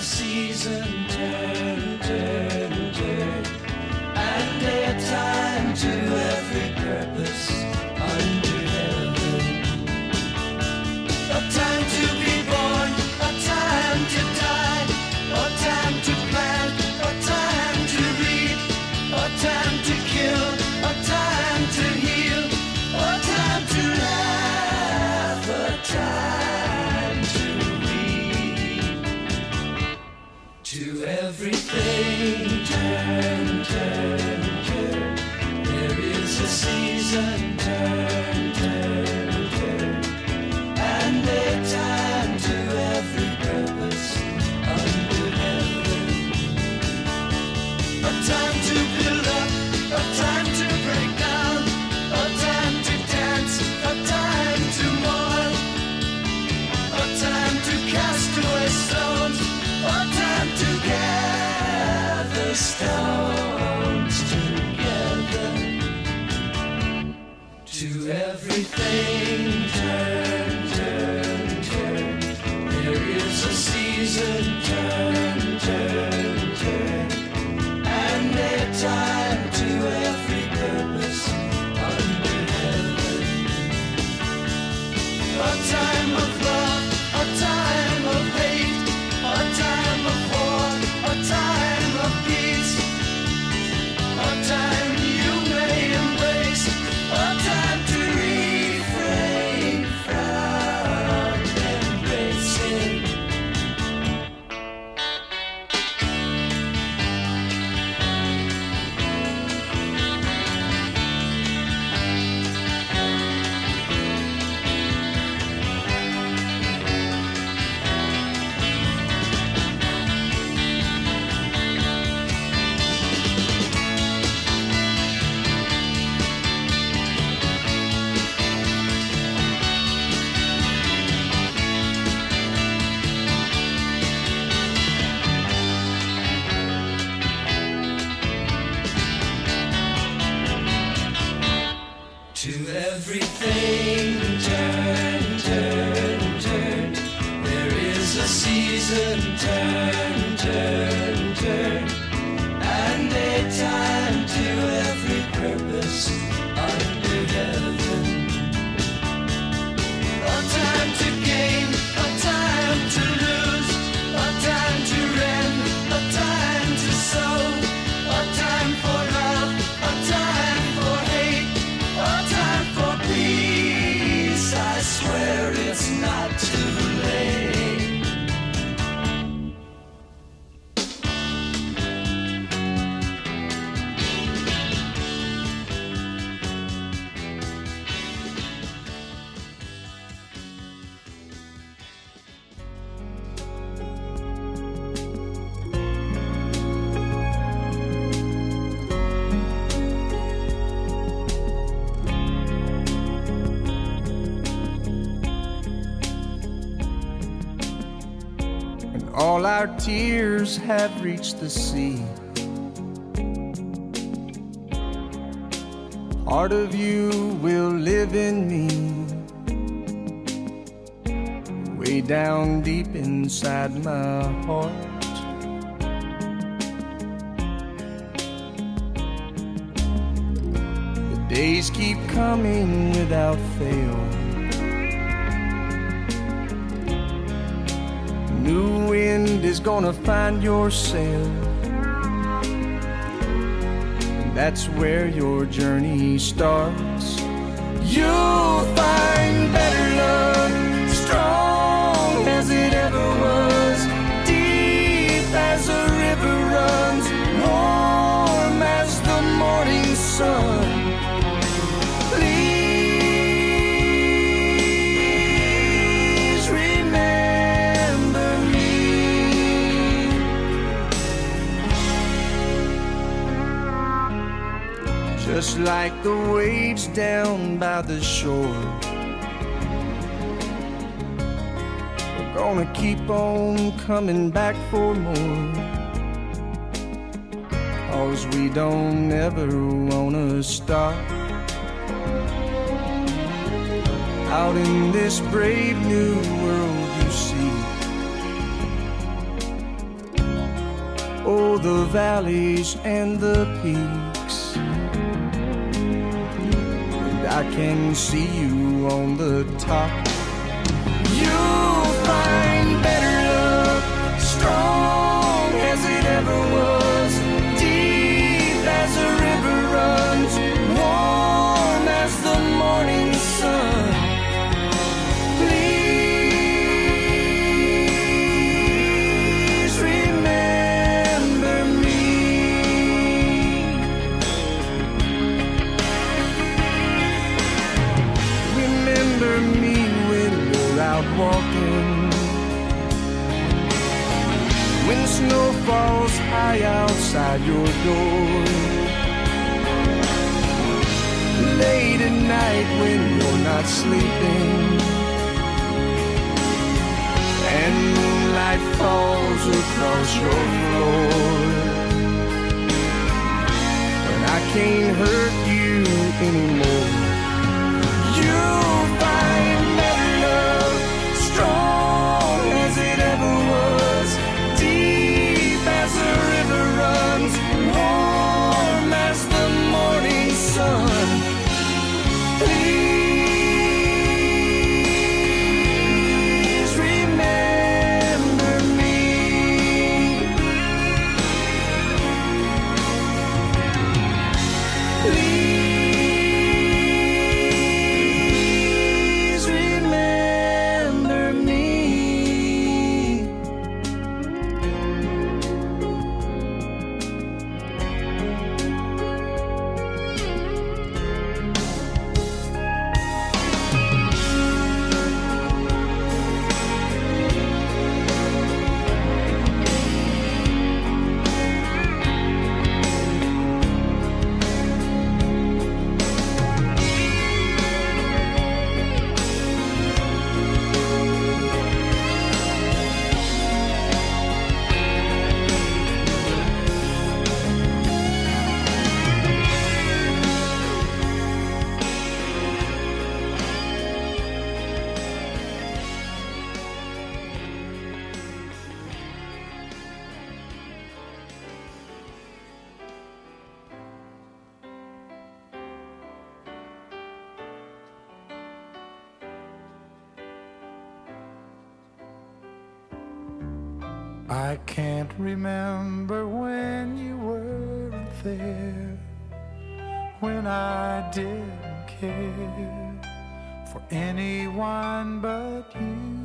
season, turn, turn, turn, and a time to every purpose under heaven. A time to be born, a time to die, a time to plant, a time to reap, a time to kill, a time to heal, a time to laugh, a time to weep. To everything, turn, turn, turn. There is a season, turn, turn, turn, and a time to every purpose under heaven. A time to build up, a time to break down, a time to dance, a time to mourn, a time to cast away stones, a time to gather stones together. To everything, turn, turn, turn. There is a season, turn, turn, turn, and a time to every purpose under heaven. A time of love, a time of hate, a time of war, a time of peace, a time you may embrace, a time to refrain from embracing. To everything, turn, turn, turn. There is a season, turn, turn, turn, and a time to every purpose under heaven. A time to gain, a time to lose, a time to rend, a time to sow, a time for love, a time for hate, a time for peace. I swear it's not too late. All our tears have reached the sea. Part of you will live in me, way down deep inside my heart. The days keep coming without fail. New wind is gonna find your sail. That's where your journey starts. You'll find better love, strong as it ever was, deep as a river runs, warm as the morning sun. Please remember me. Just like the waves down by the shore, we're gonna keep on coming back for more, 'cause we don't ever wanna stop. Out in this brave new world you see, Oh, the valleys and the peaks, and I can see you on the top. You'll find better love, strong as it ever was, deep as a river runs, warm as the morning sun. Please remember me. Remember me when you're out walking, when snow falls high outside your door, late at night when you're not sleeping, and moonlight falls across your floor, when I can't hurt you anymore. You'll find better love, strong as it ever was, deep as a river runs, warm as the morning sun. Please remember me. Please remember me. I can't remember when you weren't there, when I didn't care for anyone but you.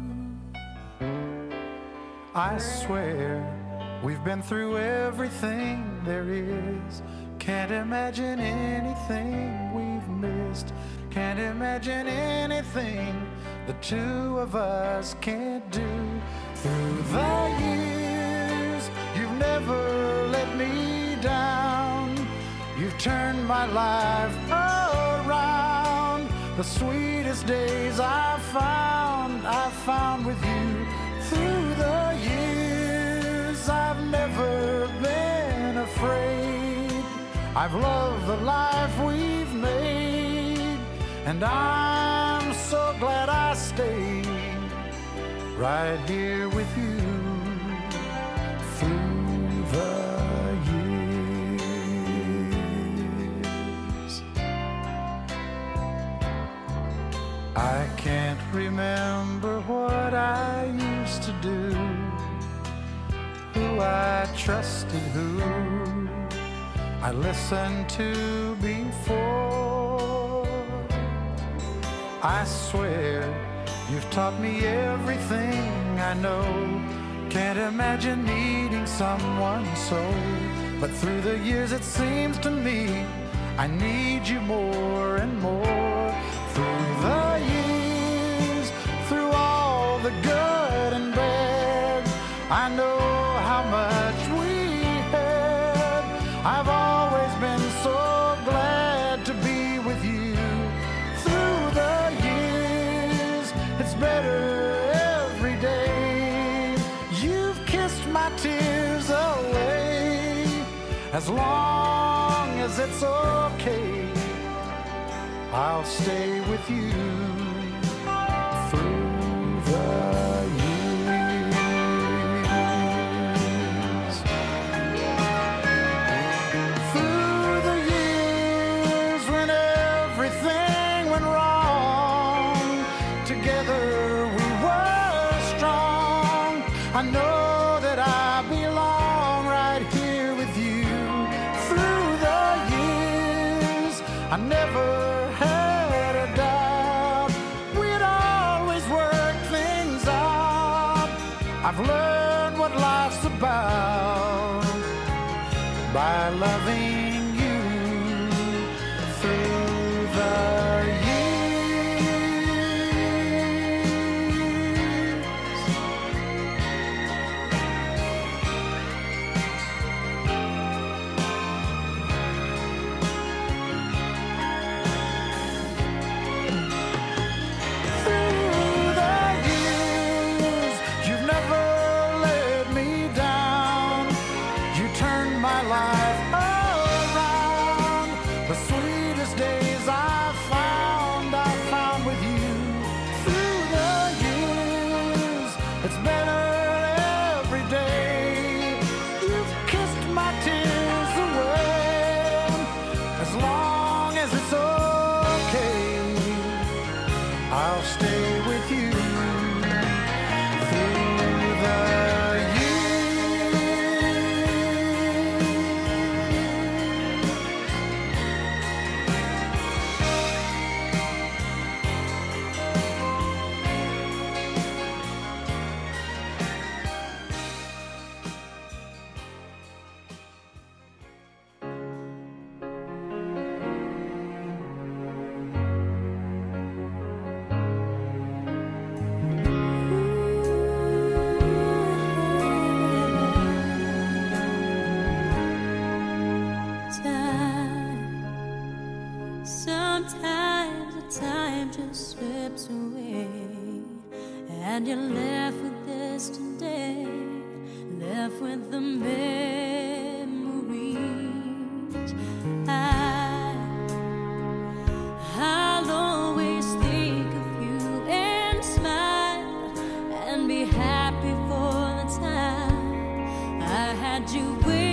I swear we've been through everything there is. Can't imagine anything we've missed. Can't imagine anything the two of us can't do. Through the years, you've never let me down. You've turned my life around. The sweetest days I found with you. Through the years, I've never been afraid. I've loved the life we've made, and I'm so glad I stayed right here with you through the years. I can't remember what I used to do, who I trusted, who I listened to before. I swear you've taught me everything I know. Can't imagine needing someone so. But through the years it seems to me I need you more and more. Through the years, through all the good and bad, I know how much we had. I've always been so glad to be with you. Through the years, it's better every day. You've kissed my tears away. As long as it's okay, I'll stay with you through the years. I know that I belong right here with you. Through the years, I never had a doubt we'd always work things out. I've learned what life's about by loving you through the Sometimes the time just slips away, and you're left with this today, left with the memories. I'll always think of you and smile and be happy for the time I had you with me.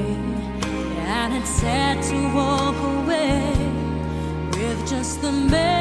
Sad to walk away with just the